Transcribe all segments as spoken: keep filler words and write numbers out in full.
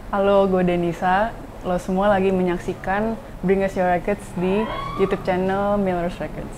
Halo, gue Denisa. Lo semua lagi menyaksikan Bring Us Your Records di YouTube channel Miller's Records.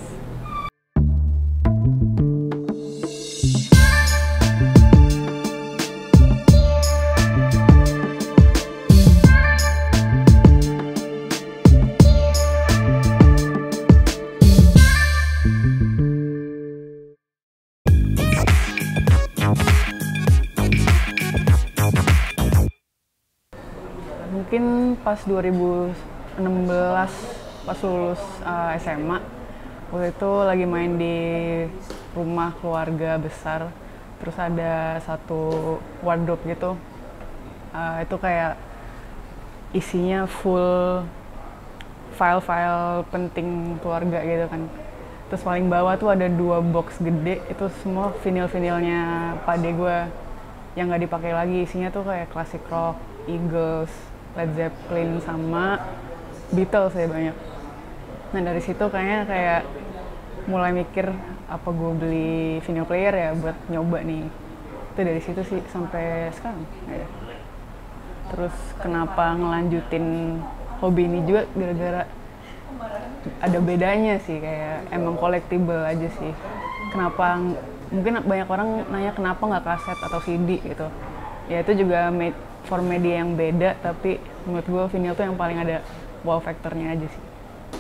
Mungkin pas dua ribu enam belas, pas lulus uh, S M A, waktu itu lagi main di rumah keluarga besar, terus ada satu wardrobe gitu, uh, itu kayak isinya full file-file penting keluarga gitu kan. Terus paling bawah tuh ada dua box gede, itu semua vinil-vinilnya pade gue yang nggak dipakai lagi. Isinya tuh kayak classic rock, Eagles, Led Zeppelin, sama Beatles ya banyak. Nah dari situ kayaknya kayak mulai mikir apa gue beli vinyl player ya buat nyoba nih. Itu dari situ sih sampai sekarang ya. Terus kenapa ngelanjutin hobi ini juga gara-gara ada bedanya sih, kayak emang collectible aja sih. Kenapa, mungkin banyak orang nanya kenapa nggak kaset atau C D gitu. Ya itu juga made for media yang beda, tapi menurut gue vinyl tuh yang paling ada wow factornya aja sih.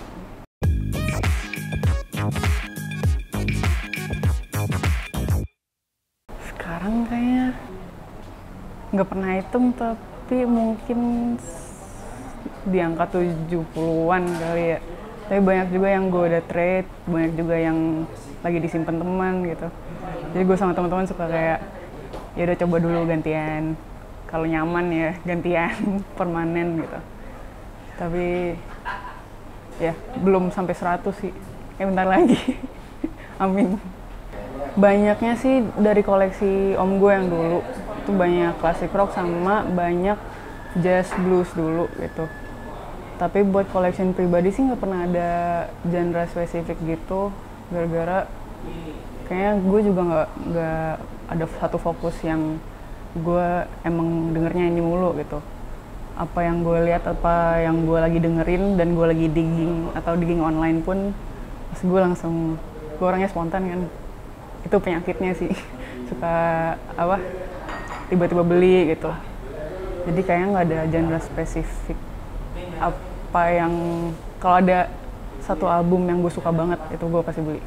Sekarang kayaknya nggak pernah hitung, tapi mungkin di angka tujuh puluhan kali ya. Tapi banyak juga yang gue udah trade, banyak juga yang lagi disimpan teman gitu. Jadi gue sama teman-teman suka kayak, ya udah coba dulu gantian. Kalau nyaman ya gantian permanen gitu. Tapi ya belum sampai seratus sih. Eh bentar lagi. Amin. Banyaknya sih dari koleksi om gue yang dulu. Itu banyak classic rock sama banyak jazz blues dulu gitu. Tapi buat collection pribadi sih nggak pernah ada genre spesifik gitu. Gara-gara kayaknya gue juga nggak nggak ada satu fokus yang gue emang dengernya ini mulu gitu. Apa yang gue lihat, apa yang gue lagi dengerin dan gue lagi digging atau digging online pun, pas gue langsung, gue orangnya spontan kan. Itu penyakitnya sih. Suka apa? Tiba-tiba beli gitu. Jadi kayaknya nggak ada genre spesifik. Apa yang kalau ada satu album yang gue suka banget itu gue pasti beli.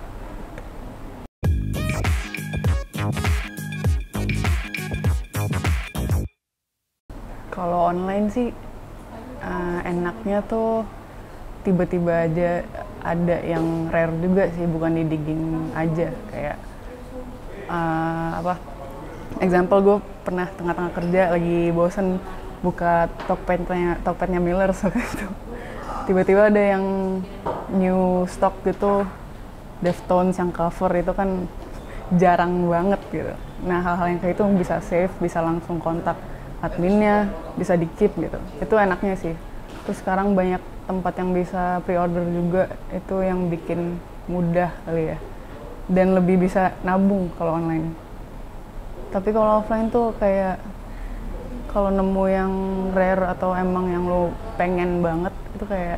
Kalau online sih uh, enaknya tuh tiba-tiba aja ada yang rare juga sih, bukan di digging aja. Kayak uh, apa? Example, gue pernah tengah-tengah kerja lagi bosen buka Tokpednya Tokpednya Miller waktu itu. Tiba-tiba ada yang new stock gitu, Deftones yang cover itu kan jarang banget gitu. Nah hal-hal yang kayak itu bisa save, bisa langsung kontak adminnya, bisa di keep gitu. Itu enaknya sih. Terus sekarang banyak tempat yang bisa pre-order juga, itu yang bikin mudah kali ya. Dan lebih bisa nabung kalau online. Tapi kalau offline tuh kayak kalau nemu yang rare atau emang yang lo pengen banget, itu kayak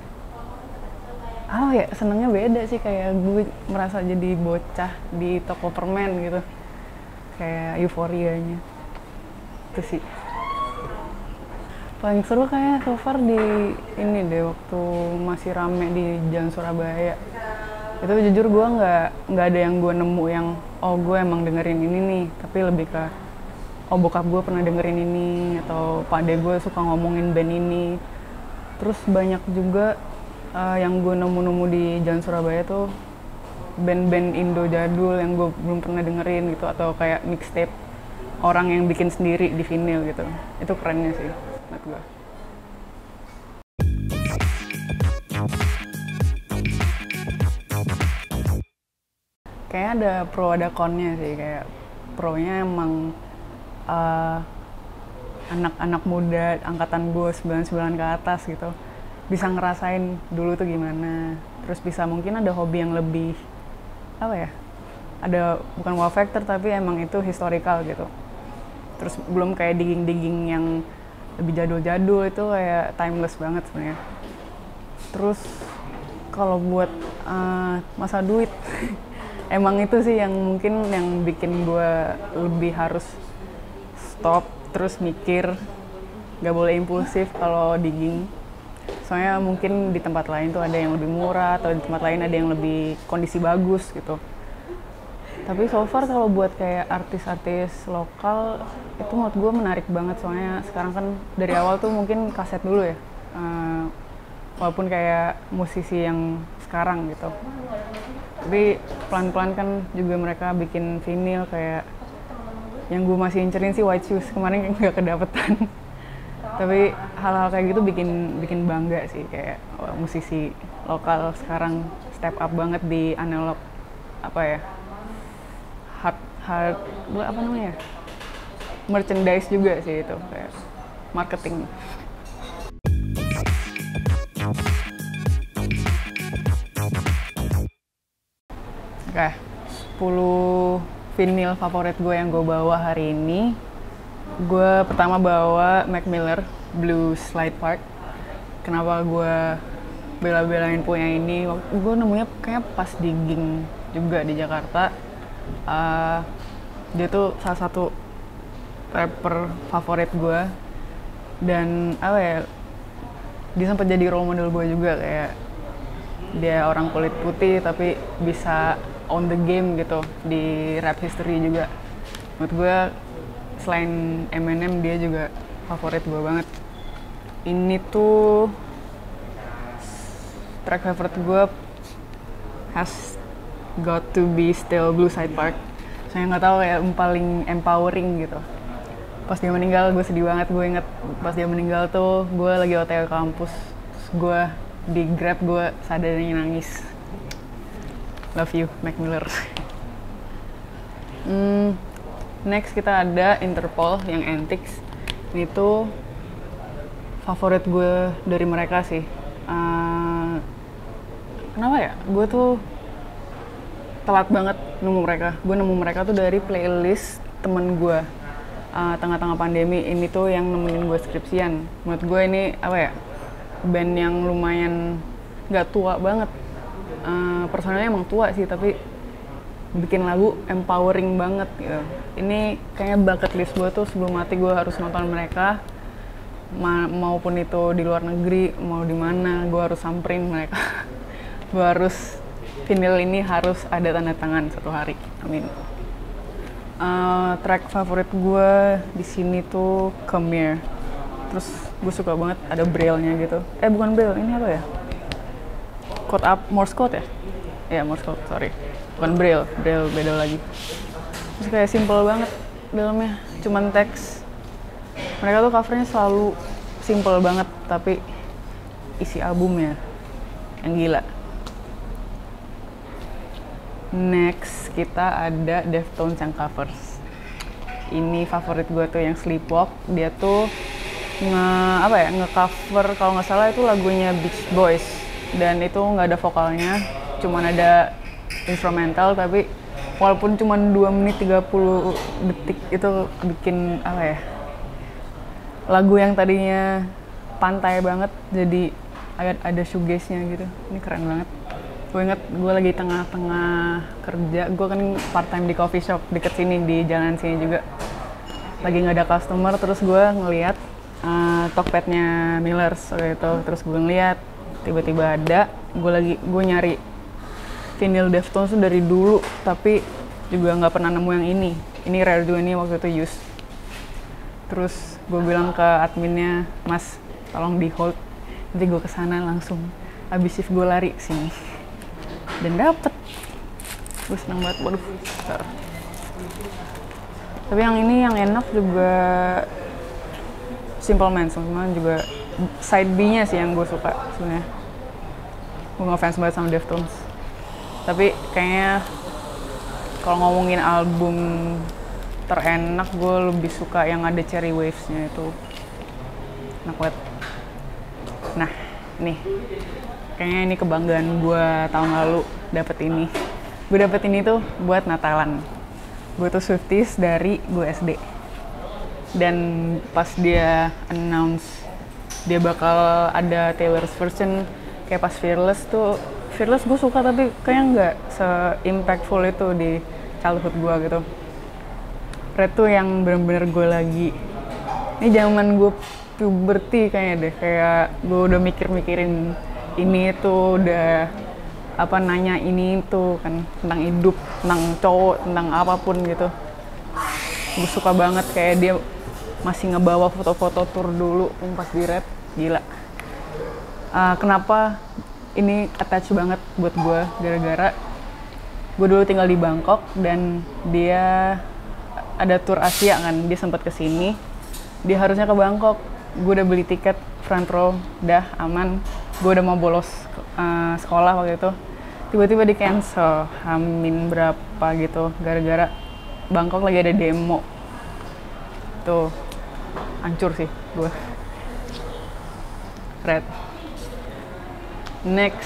oh ya senengnya beda sih. Kayak gue merasa jadi bocah di toko permen gitu, kayak euforianya itu sih. Paling seru kayak so far di ini deh, waktu masih rame di Jalan Surabaya itu, jujur gue nggak nggak ada yang gue nemu yang oh gue emang dengerin ini nih, tapi lebih ke oh bokap gue pernah dengerin ini atau pade gue suka ngomongin band ini. Terus banyak juga uh, yang gue nemu-nemu di Jalan Surabaya tuh band-band Indo jadul yang gue belum pernah dengerin gitu, atau kayak mixtape orang yang bikin sendiri di vinyl gitu. Itu kerennya sih menurut gue. Kayaknya ada pro ada konnya sih. Kayak pro-nya emang uh, anak-anak muda angkatan gue sembilan puluh sembilan ke atas gitu bisa ngerasain dulu tuh gimana. Terus bisa mungkin ada hobi yang lebih apa ya, ada bukan wow factor tapi emang itu historical gitu. Terus belum kayak digging-digging yang lebih jadul-jadul, itu kayak timeless banget sebenarnya. Terus kalau buat uh, masa duit emang itu sih yang mungkin yang bikin gue lebih harus stop, terus mikir, gak boleh impulsif kalau digging. Soalnya mungkin di tempat lain tuh ada yang lebih murah, atau di tempat lain ada yang lebih kondisi bagus gitu. Tapi so far kalau buat kayak artis-artis lokal, itu menurut gue menarik banget. Soalnya sekarang kan dari awal tuh mungkin kaset dulu ya. Uh, walaupun kayak musisi yang sekarang gitu. Tapi pelan-pelan kan juga mereka bikin vinyl kayak yang gue masih incerin sih White Shoes, kemarin nggak kedapetan. Tapi hal-hal kayak gitu bikin bikin bangga sih, kayak oh, musisi lokal sekarang step up banget di analog apa ya, hard hard apa namanya, merchandise juga sih itu, kayak marketing. Oke, sepuluh vinyl favorit gue yang gue bawa hari ini. Gue pertama bawa Mac Miller Blue Slide Park. Kenapa gue bela-belain punya ini? Gue nemunya kayak pas digging juga di Jakarta. Uh, dia tuh salah satu rapper favorit gue. Dan apa ya, dia sempat jadi role model gue juga, kayak dia orang kulit putih tapi bisa on the game gitu di rap history juga. Menurut gue selain Eminem dia juga favorit gue banget. Ini tuh track favorit gue has got to be still Blue Slide Park. Saya nggak tahu ya, paling empowering gitu. Pas dia meninggal gue sedih banget. Gue inget pas dia meninggal tuh gue lagi O T W kampus, gue di Grab gue sadarnya nangis. Love you, Mac Miller. hmm, next kita ada Interpol yang Antiques. Ini tuh favorit gue dari mereka sih. Uh, kenapa ya? Gue tuh telat banget nemu mereka. Gue nemu mereka tuh dari playlist temen gue. Uh, tengah-tengah pandemi ini tuh yang nemenin gue skripsian. Menurut gue ini apa ya? Band yang lumayan gak tua banget. Uh, personalnya emang tua sih, tapi bikin lagu empowering banget gitu. Ini kayaknya bucket list gue tuh sebelum mati gue harus nonton mereka. Ma maupun itu di luar negeri, mau di mana, gue harus samperin mereka. Gue harus, vinyl ini harus ada tanda tangan satu hari. Amin. Uh, track favorit gue di sini tuh Come Here. Terus gue suka banget ada braille-nya gitu. Eh bukan braille, ini apa ya? Code up, Morse code ya? Iya, Morse code, sorry. Bukan braille, braille beda lagi. Terus kayak simple banget dalamnya, cuman teks. Mereka tuh covernya selalu simple banget, tapi isi albumnya yang gila. Next, kita ada Deftones yang covers. Ini favorit gue tuh yang Sleepwalk. Dia tuh nge apa ya, nge-cover kalau nggak salah itu lagunya Beach Boys. Dan itu nggak ada vokalnya, cuman ada instrumental, tapi walaupun cuma dua menit tiga puluh detik itu bikin apa ya, lagu yang tadinya pantai banget jadi agak ada shoegaze-nya gitu. Ini keren banget. Gue inget gue lagi tengah-tengah kerja, gue kan part time di coffee shop deket sini, di jalan sini juga. Lagi nggak ada customer, terus gue ngeliat uh, Tokped-nya Millers gitu, terus gue ngeliat tiba-tiba ada. Gue lagi gue nyari vinyl Deftones tuh dari dulu, tapi juga nggak pernah nemu yang ini. Ini rare juga, ini waktu itu use. Terus gue bilang ke adminnya, Mas tolong di hold, nanti gue kesana langsung. Abis shift gue lari sini dan dapet. Gue seneng banget. Waduh, bentar. Tapi yang ini yang enak juga Simple Man, sama juga side B-nya sih yang gue suka sebenarnya. Gue ngefans banget sama Deftones. Tapi kayaknya kalau ngomongin album terenak, gue lebih suka yang ada Cherry Waves-nya itu. Enak banget. Nah, nih. Kayaknya ini kebanggaan gue tahun lalu dapet ini. Gue dapet ini tuh buat Natalan. Gue tuh Swifties dari gue S D. Dan pas dia announce dia bakal ada Taylor's version kayak pas Fearless tuh, Fearless gue suka tapi kayaknya nggak se-impactful itu di childhood gue gitu. Red tuh yang bener-bener gue lagi, ini zaman gue puberty kayaknya deh, kayak gue udah mikir-mikirin ini tuh, udah apa nanya ini itu kan tentang hidup, tentang cowok, tentang apapun gitu. Gue suka banget kayak dia masih ngebawa foto-foto tour dulu pas di Red, gila. Uh, kenapa ini attach banget buat gue, gara-gara gue dulu tinggal di Bangkok dan dia ada tour Asia kan, dia sempat kesini, dia harusnya ke Bangkok, gue udah beli tiket front row, dah aman, gue udah mau bolos uh, sekolah waktu itu, tiba-tiba di cancel, hamin berapa gitu, gara-gara Bangkok lagi ada demo, tuh hancur sih gue. Red. Next,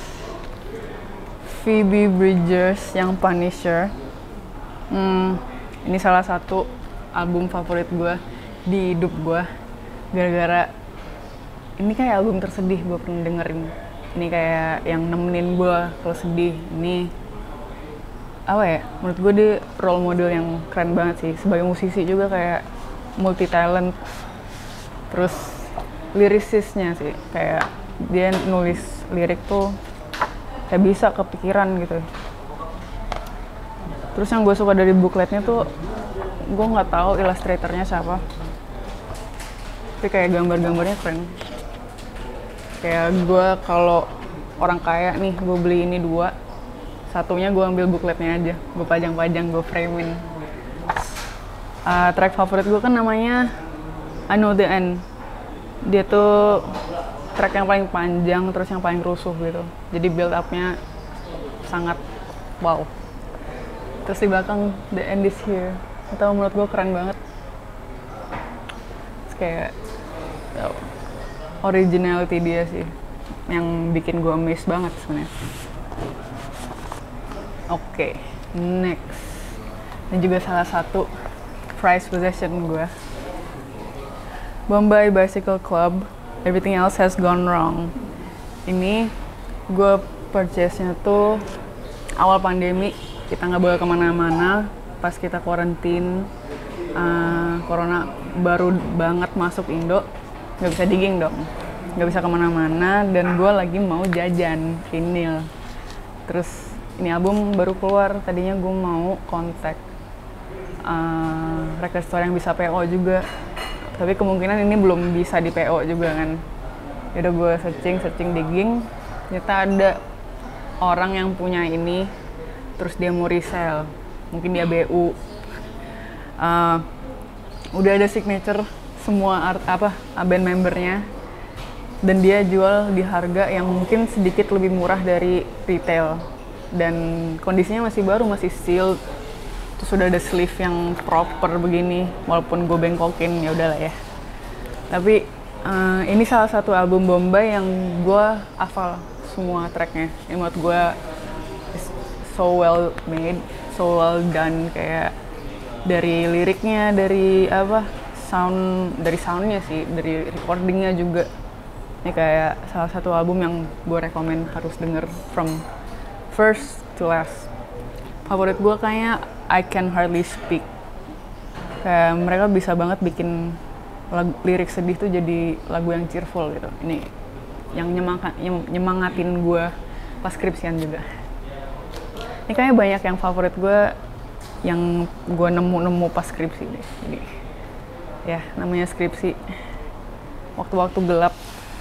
Phoebe Bridgers yang Punisher. Hmm, ini salah satu album favorit gue di hidup gue, gara-gara ini kayak album tersedih gue pernah dengerin. Ini kayak yang nemenin gue kalau sedih. Ini apa ya, menurut gue dia role model yang keren banget sih, sebagai musisi juga kayak multi talent. Terus lyricistnya sih, kayak dia nulis lirik tuh kayak bisa kepikiran gitu. Terus yang gue suka dari bookletnya tuh, gue nggak tahu ilustratornya siapa, tapi kayak gambar-gambarnya keren. Kayak gue kalau orang kaya nih, gue beli ini dua, satunya gue ambil bookletnya aja, gue pajang-pajang, gue framein. Uh, track favorit gue kan namanya I Know The End. Dia tuh track yang paling panjang, terus yang paling rusuh gitu. Jadi build up-nya sangat wow. Terus di belakang The End Is Here, itu menurut gue keren banget. Terus kayak oh, originality dia sih yang bikin gue amazed banget sebenarnya. Oke, okay, next. Ini juga salah satu prized possession gue. Bombay Bicycle Club, Everything Else Has Gone Wrong. Ini gue purchase-nya tuh awal pandemi, kita nggak boleh kemana-mana, pas kita quarantine, uh, corona baru banget masuk Indo, nggak bisa digging dong, nggak bisa kemana-mana, dan gue lagi mau jajan vinyl. Terus ini album baru keluar, tadinya gue mau kontak uh, record store yang bisa P O juga, tapi kemungkinan ini belum bisa di P O juga kan. Yaudah gue searching, searching, digging, ternyata ada orang yang punya ini, terus dia mau resell, mungkin dia B U. Uh, udah ada signature semua art apa band membernya, dan dia jual di harga yang mungkin sedikit lebih murah dari retail, dan kondisinya masih baru, masih sealed. Terus sudah ada sleeve yang proper begini, walaupun gue bengkokin, ya udahlah ya. Tapi uh, ini salah satu album Bombay yang gue hafal semua tracknya. Ini menurut gue so well made, so well done, kayak dari liriknya, dari apa sound, dari soundnya sih, dari recordingnya juga. Ini kayak salah satu album yang gue rekomen harus denger from first to last. Favorit gue kayaknya I Can Hardly Speak. Kayak mereka bisa banget bikin lagu, lirik sedih tuh jadi lagu yang cheerful gitu. Ini yang nyemangat, nyemangatin gue pas skripsian juga. Ini kayaknya banyak yang favorit gue yang gue nemu-nemu pas skripsi deh. Jadi ya namanya skripsi, waktu-waktu gelap.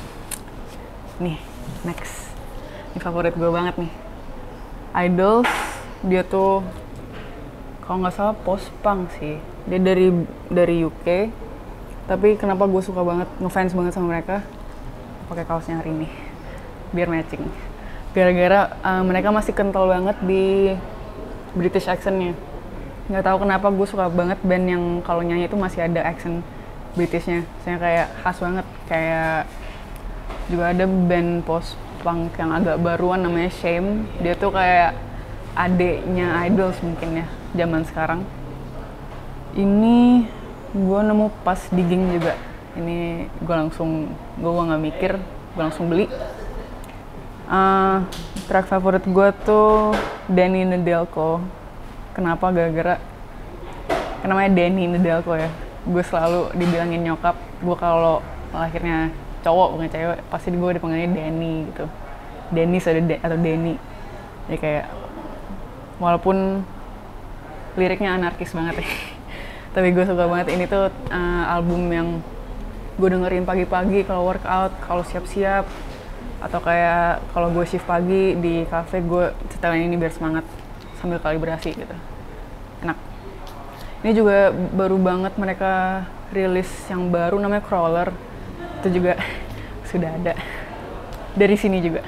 Nih, next. Ini favorit gue banget nih. Idols, dia tuh kalau nggak salah post-punk sih. Dia dari dari U K. Tapi kenapa gue suka banget, ngefans banget sama mereka? Pakai kaosnya hari ini, biar matching. Gara-gara uh, mereka masih kental banget di British accent-nya. Nggak tahu kenapa gue suka banget band yang kalau nyanyi itu masih ada accent Britishnya. Saya kayak khas banget. Kayak juga ada band post-punk yang agak baruan namanya Shame. Dia tuh kayak adeknya Idols mungkin ya, zaman sekarang. Ini gue nemu pas digging juga. Ini gue langsung, gue nggak mikir, gue langsung beli. Uh, track favorit gue tuh Danny Nedelko. Kenapa? Gara-gara kan namanya Danny Nedelko ya. Gue selalu dibilangin nyokap gue kalau lahirnya cowok bukan cewek, pasti gue dipanggilnya Danny gitu. Dennis ada De- atau Denny. Jadi kayak walaupun liriknya anarkis banget ya. Tapi gue suka banget. Ini tuh uh, album yang gue dengerin pagi-pagi kalau workout, kalau siap-siap, atau kayak kalau gue shift pagi di cafe, gue setelan ini biar semangat sambil kalibrasi gitu. Enak. Ini juga baru banget mereka rilis yang baru namanya Crawler. Itu juga sudah ada dari sini juga.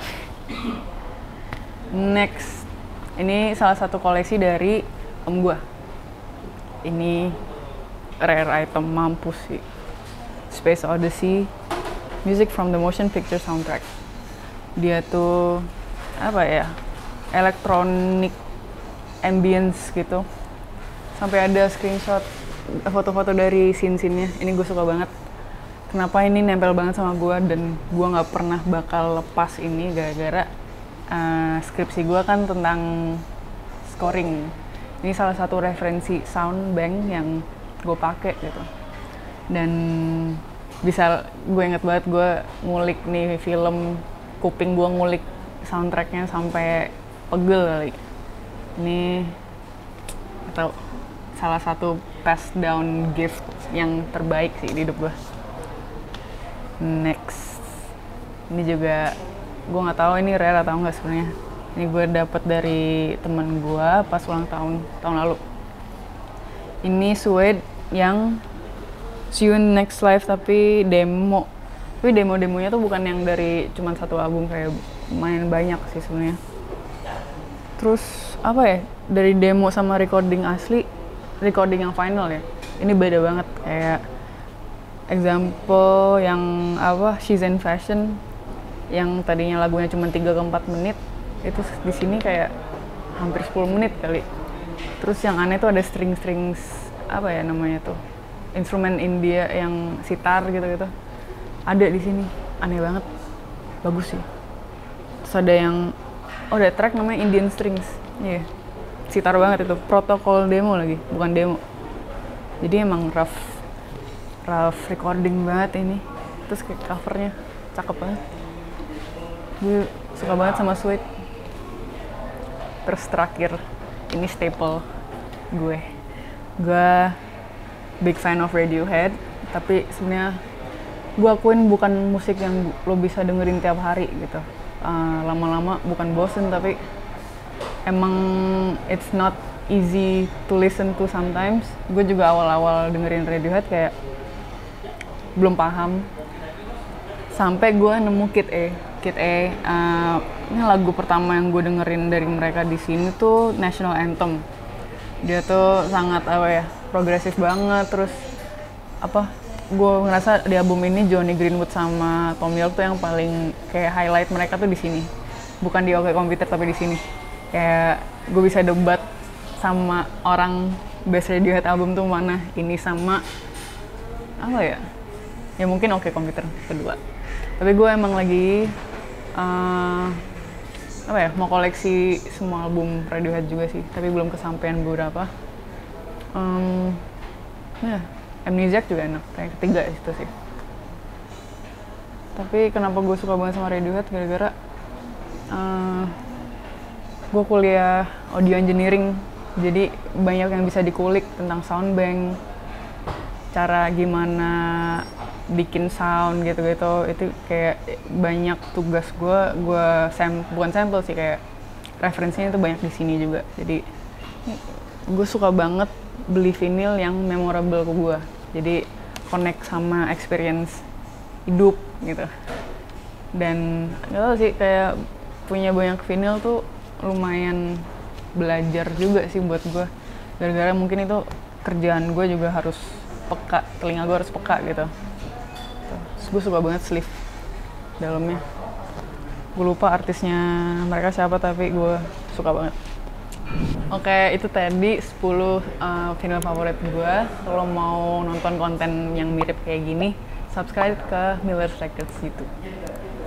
Next, ini salah satu koleksi dari om gue. Ini rare item mampus sih. Space Odyssey, music from the motion picture soundtrack. Dia tuh apa ya, electronic ambience gitu. Sampai ada screenshot foto-foto dari scene-scene-nya. Ini gue suka banget. Kenapa ini nempel banget sama gue dan gue nggak pernah bakal lepas ini gara-gara uh, skripsi gue kan tentang scoring. Ini salah satu referensi sound bank yang gue pakai gitu. Dan bisa gue inget banget gue ngulik nih film, kuping gue ngulik soundtracknya sampai pegel kali. Ini atau salah satu pass down gift yang terbaik sih di hidup gue. Next, ini juga gue nggak tahu ini rare atau enggak sebenarnya. Ini gue dapet dari temen gue pas ulang tahun tahun lalu. Ini Suede yang See You in Next Life tapi demo. Tapi demo-demonya tuh bukan yang dari cuman satu album, kayak lumayan banyak sih sebenarnya. Terus apa ya? Dari demo sama recording asli, recording yang final ya. Ini beda banget, kayak example yang apa? She's in Fashion yang tadinya lagunya cuma tiga ke empat menit, itu di sini kayak hampir sepuluh menit kali. Terus yang aneh tuh ada string-string apa ya namanya tuh, instrumen India yang sitar gitu-gitu ada di sini, aneh banget, bagus sih. Terus ada yang oh ada track namanya Indian Strings, iya yeah. Sitar banget itu, protokol demo lagi, bukan demo. Jadi emang rough rough recording banget ini. Terus kayak covernya cakep banget, gue suka banget sama Suede. Terus terakhir, ini staple gue. Gue big fan of Radiohead, tapi sebenarnya gue akuin bukan musik yang lo bisa dengerin tiap hari gitu. Uh, lama-lama bukan bosen, tapi emang it's not easy to listen to sometimes. Gue juga awal-awal dengerin Radiohead kayak belum paham. Sampai gue nemu Kid A. Kid A, uh, ini lagu pertama yang gue dengerin dari mereka di sini tuh National Anthem. Dia tuh sangat apa ya, progresif banget. Terus apa, gue ngerasa di album ini Johnny Greenwood sama Thom Yorke tuh yang paling kayak highlight mereka tuh di sini. Bukan di OK Computer tapi di sini. Kayak gue bisa debat sama orang best Radiohead album tuh mana, ini sama apa ya? Ya mungkin OK Computer kedua. Tapi gue emang lagi uh, apa ya, mau koleksi semua album Radiohead juga sih, tapi belum kesampaian beberapa. Um, ya, Amnesiac juga enak, kayak ketiga itu sih. Tapi kenapa gue suka banget sama Radiohead, gara-gara uh, gue kuliah audio engineering, jadi banyak yang bisa dikulik tentang soundbank, cara gimana bikin sound gitu-gitu. Itu kayak banyak tugas gue, gue sam bukan sampel sih, kayak referensinya itu banyak di sini juga. Jadi gue suka banget beli vinyl yang memorable ke gue, jadi connect sama experience hidup gitu. Dan gak tau sih, kayak punya banyak vinyl tuh lumayan belajar juga sih buat gue, gara-gara mungkin itu kerjaan gue juga harus peka, telinga gue harus peka gitu. Terus gue suka banget sleeve dalamnya, gue lupa artisnya mereka siapa tapi gue suka banget. Oke, itu tadi sepuluh uh, film favorit gue. Kalau mau nonton konten yang mirip kayak gini, subscribe ke Miller's Records YouTube.